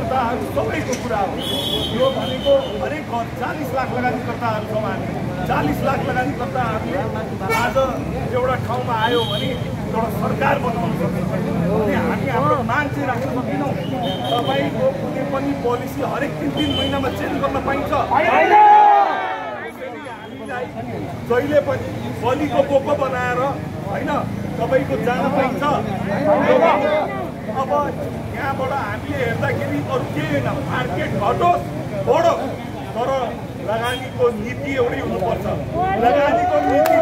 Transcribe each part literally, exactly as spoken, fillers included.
लगानीकर्ताहरू सबैको कुरा हो। यो भनेको हरेक घर चालीस लाख लगानीकर्ताहरू छौँ हामी। चालीस लाख लगानीकर्ताहरूले आज एउटा ठाउँमा आयो भने एउटा सरकार बनाउन सक्छ। अनि हामी हाम्रो मान्छे राख्न सकेनौँ। तपाईँको कुनै पनि पोलिसी हरेक तिन तिन महिनामा चेन्ज गर्न पाइन्छ? जहिले पनि बलिको बोको बनाएर होइन तपाईँको जान पाइन्छ। अब यहाँबाट हामीले हेर्दाखेरि अरू केही होइन, मार्केट घटोस् बढोस्, तर लगानीको नीति एउटै हुनुपर्छ। लगानीको नीति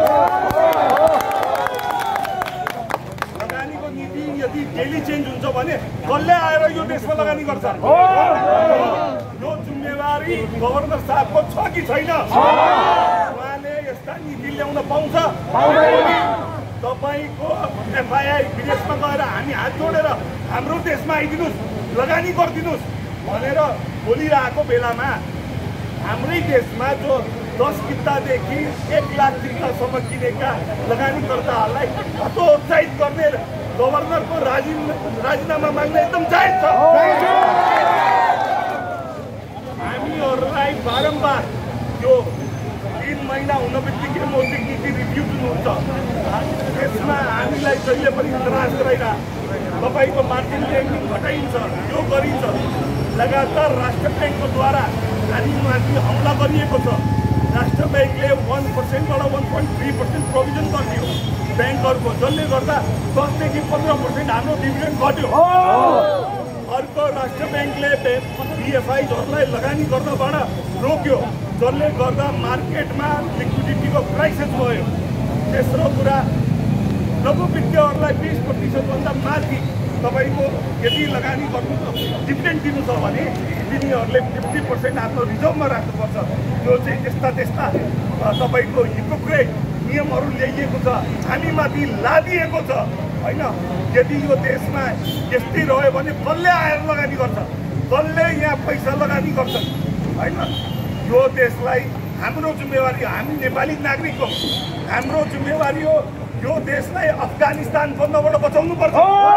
लगानीको नीति यदि डेली चेन्ज हुन्छ भने कसले आएर यो देशमा लगानी गर्छ? यो जिम्मेवारी गभर्नर साहबको छ कि छैन? उहाँले यस्ता नीति ल्याउन पाउँछ? तपाईँको एफआइआई विदेशमा गएर हामी हात जोडेर हाम्रो देशमा आइदिनुहोस्, लगानी गरिदिनुहोस् भनेर बोलिरहेको बेलामा हाम्रै देशमा जो दस कितादेखि एक लाख कितासम्म किनेका लगानीकर्ताहरूलाई हतोत्साहित गर्ने गभर्नरको राजी राजीनामा माग्न एकदम जायज छ। हामीहरूलाई बारम्बार यो तीन महिना हुन बित्तिकै मौद्रिक नीति रिभ्यू दिनुहुन्छ। त्यसमा हामीलाई जहिले पनि त्रास गराइरह तपाईँको मार्जिन लेन्डिङ घटाइन्छ, यो गरिन्छ। लगातार राष्ट्र ब्याङ्कको द्वारा हामीमाथि हमला गरिएको छ। राष्ट्र ब्याङ्कले वान पर्सेन्टबाट one point three percent provision गरिदियो ब्याङ्कहरूको, जसले गर्दा दसदेखि पन्ध्र पर्सेन्ट हाम्रो डिभिडेन्ड घट्यो। अर्को राष्ट्र ब्याङ्कले बिएफआईहरूलाई लगानी गर्नबाट रोक्यो, जसले गर्दा मार्केटमा लिक्विडिटीको क्राइसिस भयो। तेस्रो कुरा, लघु वित्तीयहरूलाई बिस प्रतिशतभन्दा माथि तपाईँको यदि लगानी गर्नु डिभिडेन्ड दिनु छ भने तिनीहरूले फिफ्टी पर्सेन्ट आफ्नो रिजर्भमा राख्नुपर्छ। यो चाहिँ त्यस्ता त्यस्ता तपाईँको हिपोक्रेट नियमहरू ल्याइएको छ, हामीमाथि लादिएको छ होइन। यदि यो देशमा यस्तै रह्यो भने कसले आएर लगानी गर्छ? कसले यहाँ पैसा लगानी गर्छ होइन? यो देशलाई हाम्रो जिम्मेवारी, हामी नेपाली नागरिक हौँ, हाम्रो जिम्मेवारी हो यो देशलाई अफगानिस्तान बन्नबाट बचाउनु पर्छ।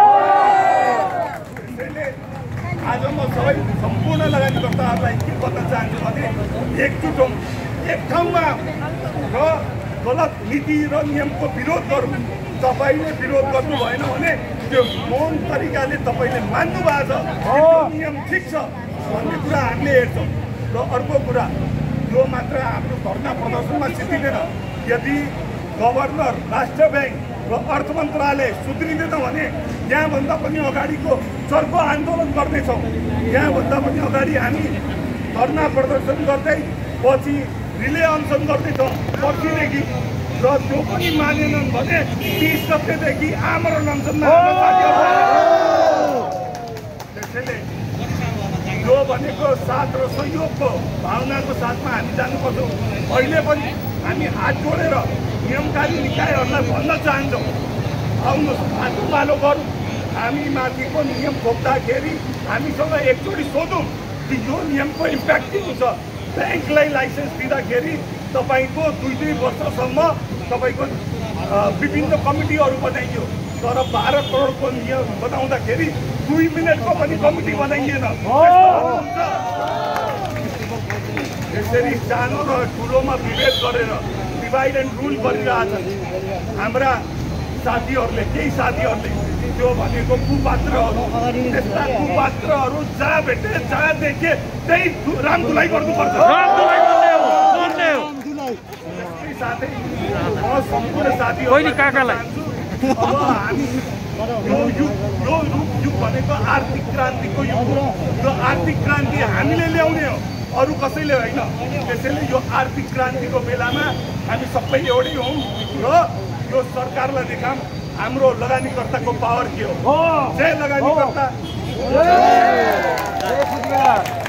त्यसैले आज म सबै सम्पूर्ण लगानीकर्ताहरूलाई के भन्न चाहन्छु भने एकजुट हौँ, एक ठाउँमा र गलत नीति र नियमको विरोध गरौँ। तपाईँले विरोध गर्नु भएन भने त्यो मौन तरिकाले तपाईँले मान्नु भएको छ नियम ठिक छ भन्ने कुरा हामीले हेर्छौँ। र अर्को कुरा, यो मात्र हाम्रो धरना प्रदर्शनमा सिद्धिँदैन। यदि गभर्नर, राष्ट्र ब्याङ्क र अर्थ मन्त्रालय सुध्रिँदैन भने यहाँभन्दा पनि अगाडिको चर्को आन्दोलन गर्नेछौँ। यहाँभन्दा पनि अगाडि हामी धरना प्रदर्शन गर्दै पछि रिले अनसन गर्दैछौँ पर्सिदेखि। र त्यो पनि मानेनन् भने तिस गतेदेखि आमरण अनसनमा त्यसैले यो भनेको साथ र सहयोगको भावनाको साथमा हामी जानुपर्छ। अहिले पनि हामी हात जोडेर नियमकारी निकायहरूलाई भन्न चाहन्छौँ, आउनुहोस् हात उमालो गरौँ। हामी माथिको नियम खोक्दाखेरि हामीसँग एकचोटि सोधौँ कि यो नियमको इम्प्याक्ट के हुन्छ। ब्याङ्कलाई लाइसेन्स दिँदाखेरि तपाईँको दुई दुई वर्षसम्म तपाईँको विभिन्न कमिटीहरू बनाइयो, तर बाह्र करोडको नियम बनाउँदाखेरि दुई मिनटको पनि कमिटी बनाइएन। यसरी सानो र ठुलोमा विभेद गरेर डिभाइड एन्ड रुल गरिरहेछन् हाम्रा साथीहरूले, केही साथीहरूले। त्यो भनेको कुपात्रहरू, त्यस्ता कुपात्रहरू जहाँ भेटे जहाँ देखे त्यही रामदुलाई गर्नुपर्छ। साथै म सम्पूर्ण साथीहरूलाई अब हामी यो युग यो युग भनेको आर्थिक क्रान्तिको युग हो। यो आर्थिक क्रान्ति हामीले ल्याउने हो, अरू कसैले होइन। त्यसैले यो आर्थिक क्रान्तिको बेलामा हामी सबै एउटै हौँ र यो सरकारलाई देखाऊँ हाम्रो लगानीकर्ताको पावर के हो। जय लगानीकर्ता।